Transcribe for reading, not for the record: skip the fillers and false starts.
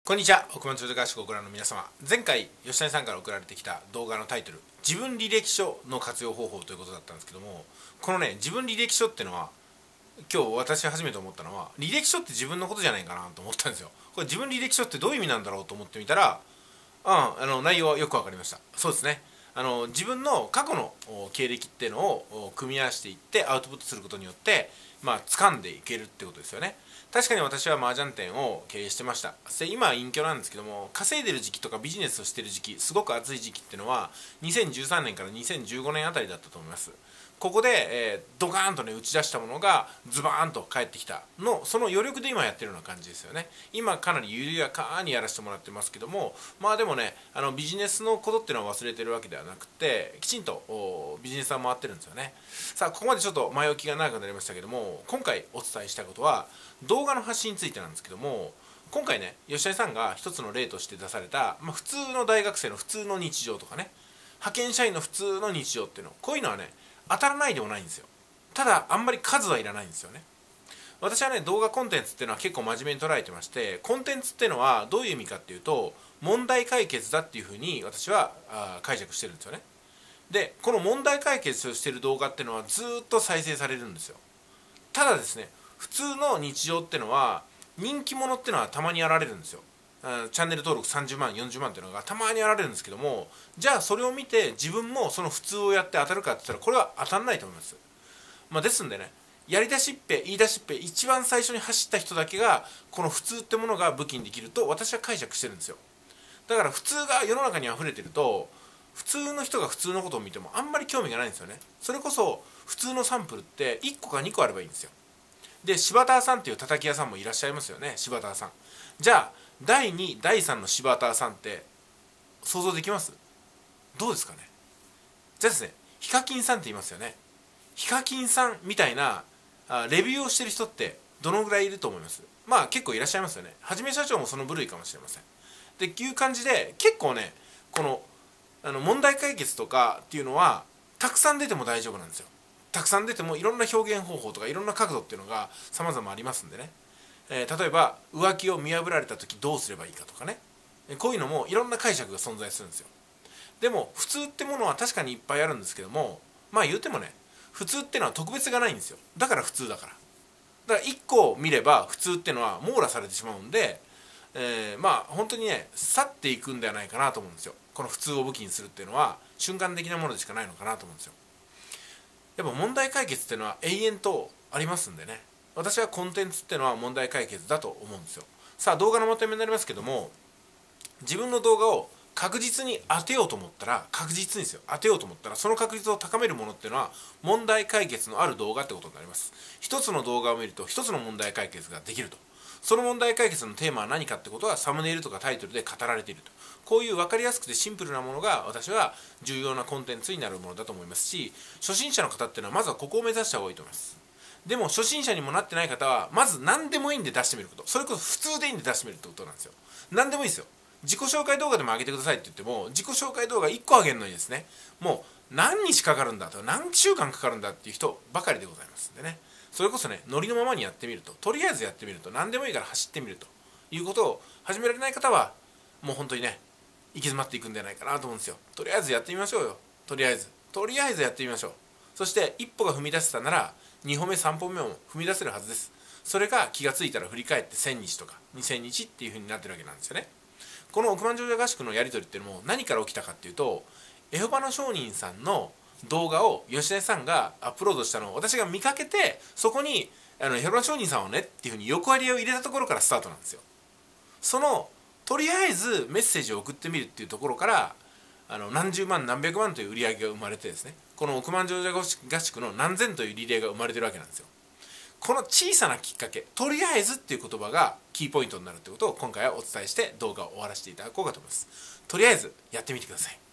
こんにちは、億万長者合宿をご覧の皆様。前回、吉谷さんから送られてきた動画のタイトル、自分履歴書の活用方法ということだったんですけども、このね、自分履歴書っていうのは、今日私初めて思ったのは、履歴書って自分のことじゃないかなと思ったんですよ。これ自分履歴書ってどういう意味なんだろうと思ってみたら、内容はよくわかりました。そうですね。自分の過去の経歴っていうのを組み合わせていってアウトプットすることによって、掴んでいけるってことですよね。確かに私は麻雀店を経営してました。今は隠居なんですけども、稼いでる時期とかビジネスをしてる時期、すごく熱い時期っていうのは2013年から2015年あたりだったと思います。ここで、ドカーンとね打ち出したものがズバーンと返ってきたの、その余力で今やってるような感じですよね。今かなり緩やかにやらせてもらってますけども、でもね、ビジネスのことっていうのは忘れてるわけではなくて、きちんとビジネスは回ってるんですよね。さあ、ここまでちょっと前置きが長くなりましたけども、今回お伝えしたことは動画の発信についてなんですけども、今回ね、吉谷さんが一つの例として出された、普通の大学生の普通の日常とかね、派遣社員の普通の日常っていうの、こういうのはね、当たらないでもないんですよ。ただあんまり数はいらないんですよね。私はね、動画コンテンツっていうのは結構真面目に捉えてまして、コンテンツっていうのはどういう意味かっていうと、問題解決だっていうふうに私は解釈してるんですよね。で、この問題解決をしている動画っていうのはずっと再生されるんですよ。ただですね、普通の日常っていうのは人気者っていうのはたまにやられるんですよ。チャンネル登録30万40万っていうのがたまにやられるんですけども、じゃあそれを見て自分もその普通をやって当たるかって言ったら、これは当たらないと思います。ですんでね、やり出しっぺ言い出しっぺ一番最初に走った人だけがこの普通ってものが武器にできると私は解釈してるんですよ。だから普通が世の中に溢れてると、普通の人が普通のことを見てもあんまり興味がないんですよね。それこそ普通のサンプルって1個か2個あればいいんですよ。で、柴田さんっていう叩き屋さんもいらっしゃいますよね。柴田さん。じゃあ第2第3の柴田さんって想像できます？どうですかね。じゃあですね、ヒカキンさんって言いますよね。ヒカキンさんみたいなレビューをしてる人ってどのぐらいいると思います？結構いらっしゃいますよね。はじめ社長もその部類かもしれません。でいう感じで、結構ね、この問題解決とかっていうのはたくさん出ても大丈夫なんですよ。たくさん出てもいろんな表現方法とかいろんな角度っていうのが様々ありますんでね、例えば浮気を見破られた時どうすればいいかとかね、こういうのもいろんな解釈が存在するんですよ。でも普通ってものは確かにいっぱいあるんですけども、言うてもね、普通ってのは特別がないんですよ。だから普通だから。だから1個見れば普通ってのは網羅されてしまうんで、本当にね、去っていくんではないかなと思うんですよ。この普通を武器にするっていうのは瞬間的なものでしかないのかなと思うんですよ。やっぱ問題解決っていうのは永遠とありますんでね、私はコンテンツっていうのは問題解決だと思うんですよ。さあ、動画のまとめになりますけども、自分の動画を確実に当てようと思ったら、確実にですよ、当てようと思ったら、その確率を高めるものっていうのは問題解決のある動画ってことになります。一つの動画を見ると一つの問題解決ができると。その問題解決のテーマは何かってことはサムネイルとかタイトルで語られていると。こういう分かりやすくてシンプルなものが私は重要なコンテンツになるものだと思いますし、初心者の方っていうのはまずはここを目指した方がいいと思います。でも初心者にもなってない方はまず何でもいいんで出してみること、それこそ普通でいいんで出してみるってことなんですよ。何でもいいですよ。自己紹介動画でも上げてくださいって言っても、自己紹介動画1個上げるのにですね、もう何日かかるんだとか何週間かかるんだっていう人ばかりでございますんでね、それこそね、ノリのままにやってみると、とりあえずやってみると、何でもいいから走ってみるということを始められない方は、もう本当にね、行き詰まっていくんじゃないかなと思うんですよ。とりあえずやってみましょうよ。とりあえずやってみましょう。そして一歩が踏み出せたなら2歩目3歩目も踏み出せるはずです。それが気がついたら振り返って1000日とか2000日っていう風になってるわけなんですよね。この億万長者合宿のやり取りっていうのも何から起きたかっていうと、エホバの証人さんの動画を吉田さんがアップロードしたのを私が見かけて、そこにエホバの証人さんをねっていう風に横割りを入れたところからスタートなんですよ。そのとりあえずメッセージを送ってみるっていうところから、何十万何百万という売り上げが生まれてですね、この億万長者合宿の何千というリレーが生まれてるわけなんですよ。この小さなきっかけ、とりあえずっていう言葉がキーポイントになるということを今回はお伝えして動画を終わらせていただこうかと思います。とりあえずやってみてください。